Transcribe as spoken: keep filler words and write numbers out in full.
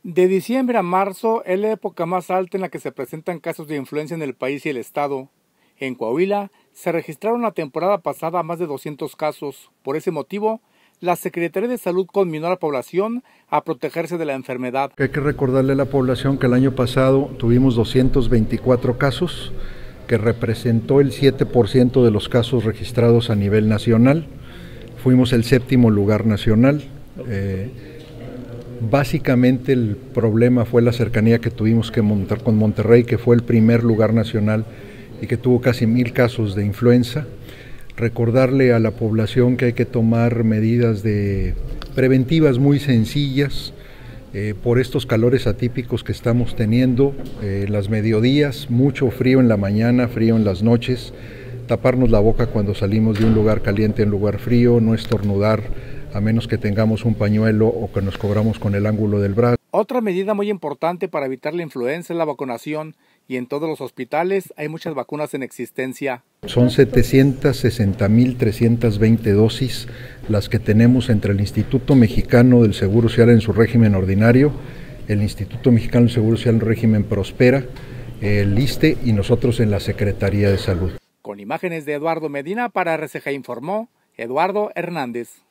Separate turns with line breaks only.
De diciembre a marzo es la época más alta en la que se presentan casos de influenza en el país y el estado. En Coahuila se registraron la temporada pasada más de doscientos casos. Por ese motivo, la Secretaría de Salud conminó a la población a protegerse de la enfermedad.
Hay que recordarle a la población que el año pasado tuvimos doscientos veinticuatro casos, que representó el siete por ciento de los casos registrados a nivel nacional. Fuimos el séptimo lugar nacional. Eh, Básicamente el problema fue la cercanía que tuvimos que montar con Monterrey, que fue el primer lugar nacional y que tuvo casi mil casos de influenza. Recordarle a la población que hay que tomar medidas de preventivas muy sencillas eh, por estos calores atípicos que estamos teniendo, eh, las mediodías, mucho frío en la mañana, frío en las noches, taparnos la boca cuando salimos de un lugar caliente a un lugar frío, no estornudar a menos que tengamos un pañuelo o que nos cobramos con el ángulo del brazo.
Otra medida muy importante para evitar la influenza es la vacunación, y en todos los hospitales hay muchas vacunas en existencia.
Son setecientas sesenta mil trescientas veinte dosis las que tenemos entre el Instituto Mexicano del Seguro Social en su régimen ordinario, el Instituto Mexicano del Seguro Social en régimen Prospera, el ISSSTE y nosotros en la Secretaría de Salud.
Con imágenes de Eduardo Medina para R C G informó Eduardo Hernández.